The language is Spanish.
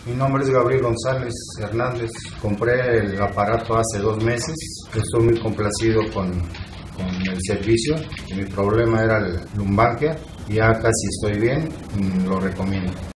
Mi nombre es Gabriel González Hernández. Compré el aparato hace 2 meses. Estoy muy complacido con el servicio. Mi problema era el lumbalgia. Ya casi estoy bien. Lo recomiendo.